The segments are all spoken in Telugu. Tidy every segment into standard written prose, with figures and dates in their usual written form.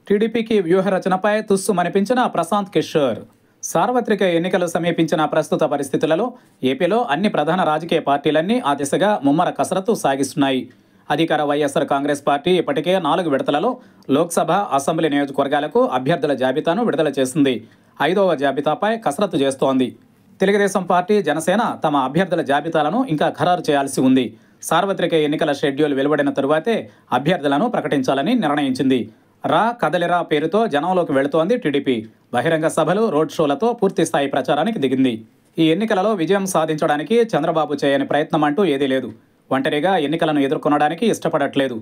టీడీపీకి వ్యూహరచనపై తుస్సుమనిపించిన ప్రశాంత్ కిషోర్. సార్వత్రిక ఎన్నికలు సమీపించిన ప్రస్తుత పరిస్థితులలో ఏపీలో అన్ని ప్రధాన రాజకీయ పార్టీలన్నీ ఆ దిశగా ముమ్మర కసరత్తు సాగిస్తున్నాయి. అధికార వైఎస్ఆర్ కాంగ్రెస్ పార్టీ ఇప్పటికే 4 విడతలలో లోక్సభ, అసెంబ్లీ నియోజకవర్గాలకు అభ్యర్థుల జాబితాను విడుదల చేసింది. 5వ జాబితాపై కసరత్తు చేస్తోంది. తెలుగుదేశం పార్టీ, జనసేన తమ అభ్యర్థుల జాబితాలను ఇంకా ఖరారు చేయాల్సి ఉంది. సార్వత్రిక ఎన్నికల షెడ్యూల్ వెలువడిన తరువాతే అభ్యర్థులను ప్రకటించాలని నిర్ణయించింది. రా కదలిరా పేరుతో జనంలోకి వెళుతోంది టీడీపీ. బహిరంగ సభలు, రోడ్ షోలతో పూర్తిస్థాయి ప్రచారానికి దిగింది. ఈ ఎన్నికలలో విజయం సాధించడానికి చంద్రబాబు చేయని ప్రయత్నం అంటూ ఏదీ లేదు. ఒంటరిగా ఎన్నికలను ఎదుర్కొనడానికి ఇష్టపడట్లేదు.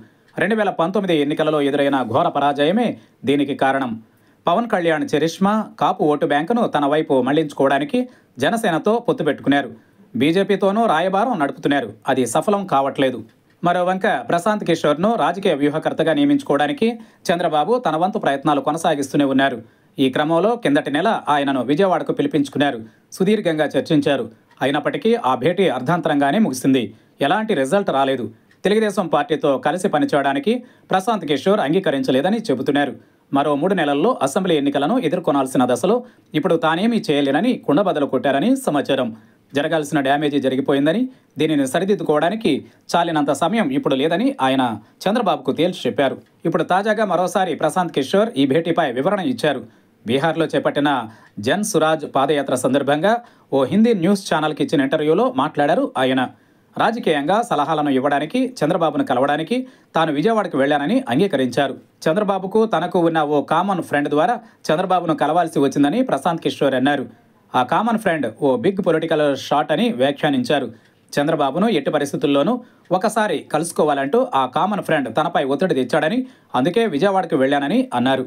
2019 ఎన్నికలలో ఎదురైన ఘోర పరాజయమే దీనికి కారణం. పవన్ కళ్యాణ్ చరిష్మా, కాపు ఓటు బ్యాంకును తన వైపు మళ్లించుకోవడానికి జనసేనతో పొత్తు పెట్టుకున్నారు. బీజేపీతోనూ రాయబారం నడుపుతున్నారు. అది సఫలం కావట్లేదు. మరోవంక ప్రశాంత్ కిషోర్ను రాజకీయ వ్యూహకర్తగా నియమించుకోవడానికి చంద్రబాబు తన వంతు ప్రయత్నాలు కొనసాగిస్తూనే ఉన్నారు. ఈ క్రమంలో కిందటి నెల ఆయనను విజయవాడకు పిలిపించుకున్నారు. సుదీర్ఘంగా చర్చించారు. అయినప్పటికీ ఆ భేటీ అర్ధాంతరంగానే ముగిసింది. ఎలాంటి రిజల్ట్ రాలేదు. తెలుగుదేశం పార్టీతో కలిసి పనిచేయడానికి ప్రశాంత్ కిషోర్ అంగీకరించలేదని చెబుతున్నారు. మరో 3 నెలల్లో అసెంబ్లీ ఎన్నికలను ఎదుర్కొనాల్సిన దశలో ఇప్పుడు తానేమీ చేయలేనని కుండబద్దలు కొట్టారని సమాచారం. జరగాల్సిన డ్యామేజీ జరిగిపోయిందని, దీనిని సరిదిద్దుకోవడానికి చాలినంత సమయం ఇప్పుడు లేదని ఆయన చంద్రబాబుకు తేల్చి చెప్పారు. ఇప్పుడు తాజాగా మరోసారి ప్రశాంత్ కిషోర్ ఈ భేటీపై వివరణ ఇచ్చారు. బీహార్లో చేపట్టిన జన్ సురాజ్ పాదయాత్ర సందర్భంగా ఓ హిందీ న్యూస్ ఛానల్కి ఇచ్చిన ఇంటర్వ్యూలో మాట్లాడారు ఆయన. రాజకీయంగా సలహాలను ఇవ్వడానికి, చంద్రబాబును కలవడానికి తాను విజయవాడకు వెళ్లానని అంగీకరించారు. చంద్రబాబుకు తనకు ఉన్న ఓ కామన్ ఫ్రెండ్ ద్వారా చంద్రబాబును కలవాల్సి వచ్చిందని ప్రశాంత్ కిషోర్ అన్నారు. ఆ కామన్ ఫ్రెండ్ ఓ బిగ్ పొలిటికల్ షాట్ అని వ్యాఖ్యానించారు. చంద్రబాబును ఎట్టి పరిస్థితుల్లోనూ ఒకసారి కలుసుకోవాలంటూ ఆ కామన్ ఫ్రెండ్ తనపై ఒత్తిడి తెచ్చాడని, అందుకే విజయవాడకు వెళ్లానని అన్నారు.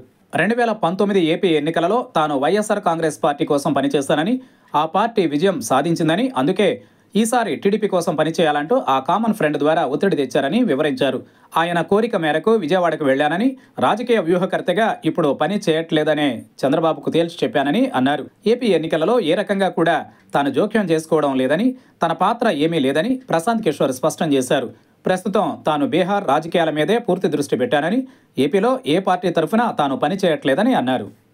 2019 ఏపీ ఎన్నికలలో తాను వైఎస్ఆర్ కాంగ్రెస్ పార్టీ కోసం పనిచేస్తానని, ఆ పార్టీ విజయం సాధించిందని, అందుకే ఈసారి టీడీపీ కోసం పనిచేయాలంటూ ఆ కామన్ ఫ్రెండ్ ద్వారా ఒత్తిడి తెచ్చారని వివరించారు. ఆయన కోరిక మేరకు విజయవాడకు వెళ్లానని, రాజకీయ వ్యూహకర్తగా ఇప్పుడు పని చేయట్లేదనే చంద్రబాబుకు తేల్చి చెప్పానని అన్నారు. ఏపీ ఎన్నికలలో ఏ రకంగా కూడా తాను జోక్యం చేసుకోవడం లేదని, తన పాత్ర ఏమీ లేదని ప్రశాంత్ కిషోర్ స్పష్టం చేశారు. ప్రస్తుతం తాను బీహార్ రాజకీయాల మీదే పూర్తి దృష్టి పెట్టానని, ఏపీలో ఏ పార్టీ తరఫున తాను పని చేయట్లేదని అన్నారు.